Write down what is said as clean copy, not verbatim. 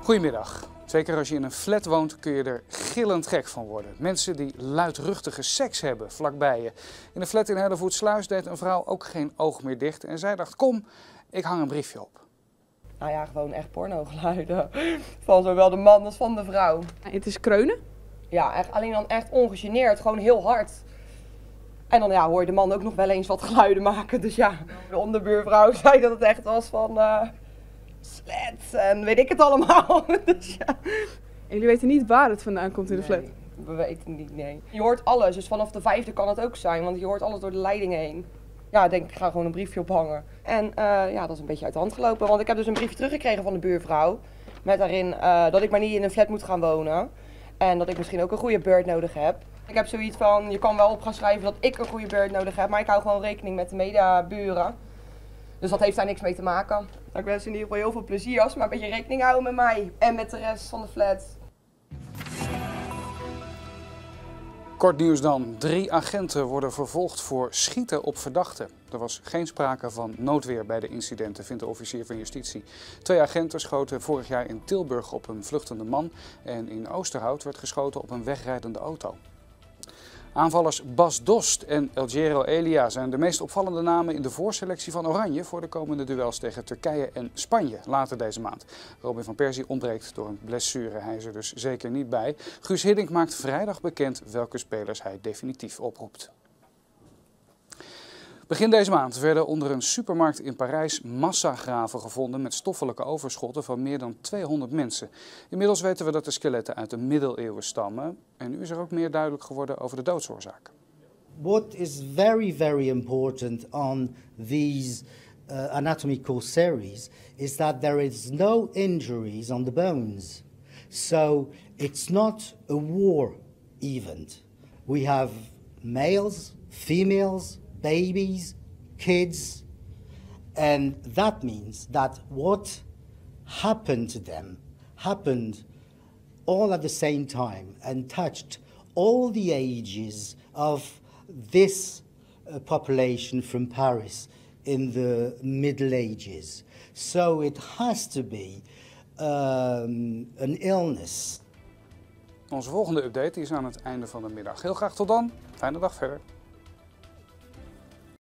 Goedemiddag. Zeker als je in een flat woont kun je er gillend gek van worden. Mensen die luidruchtige seks hebben vlakbij je. In een flat in Hellevoetsluis deed een vrouw ook geen oog meer dicht en zij dacht, kom, ik hang een briefje op. Nou ja, gewoon echt pornogeluiden. Van zowel de man als van de vrouw. Het is kreunen? Ja, echt, alleen dan echt ongegeneerd, gewoon heel hard. En dan ja, hoor je de man ook nog wel eens wat geluiden maken. Dus ja, de onderbuurvrouw zei dat het echt was van slets en weet ik het allemaal. Dus ja. En jullie weten niet waar het vandaan komt in de flat? Nee, we weten niet, nee. Je hoort alles, dus vanaf de 5e kan het ook zijn, want je hoort alles door de leiding heen. Ja, ik denk ik ga gewoon een briefje ophangen. En ja, dat is een beetje uit de hand gelopen, want ik heb dus een briefje teruggekregen van de buurvrouw. Met daarin dat ik maar niet in een flat moet gaan wonen. En dat ik misschien ook een goede beurt nodig heb. Ik heb zoiets van, je kan wel op gaan schrijven dat ik een goede beurt nodig heb, maar ik hou gewoon rekening met de medeburen. Dus dat heeft daar niks mee te maken. Nou, ik wens in ieder geval heel veel plezier als ze maar een beetje rekening houden met mij en met de rest van de flat. Kort nieuws dan. 3 agenten worden vervolgd voor schieten op verdachten. Er was geen sprake van noodweer bij de incidenten, vindt de officier van justitie. 2 agenten schoten vorig jaar in Tilburg op een vluchtende man en in Oosterhout werd geschoten op een wegrijdende auto. Aanvallers Bas Dost en Elgero Elia zijn de meest opvallende namen in de voorselectie van Oranje voor de komende duels tegen Turkije en Spanje later deze maand. Robin van Persie ontbreekt door een blessure, hij is er dus zeker niet bij. Guus Hiddink maakt vrijdag bekend welke spelers hij definitief oproept. Begin deze maand werden onder een supermarkt in Parijs massagraven gevonden met stoffelijke overschotten van meer dan 200 mensen. Inmiddels weten we dat de skeletten uit de middeleeuwen stammen en nu is er ook meer duidelijk geworden over de doodsoorzaak. What is very important on these anatomical series is that there is no injuries on the bones. So it's not a war event. We have males, females, babies, kids, and that means that what happened to them happened all at the same time and touched all the ages of this population from Paris in the Middle Ages. So it has to be an illness. Onze volgende update is aan het einde van de middag. Heel graag tot dan. Fijne dag verder.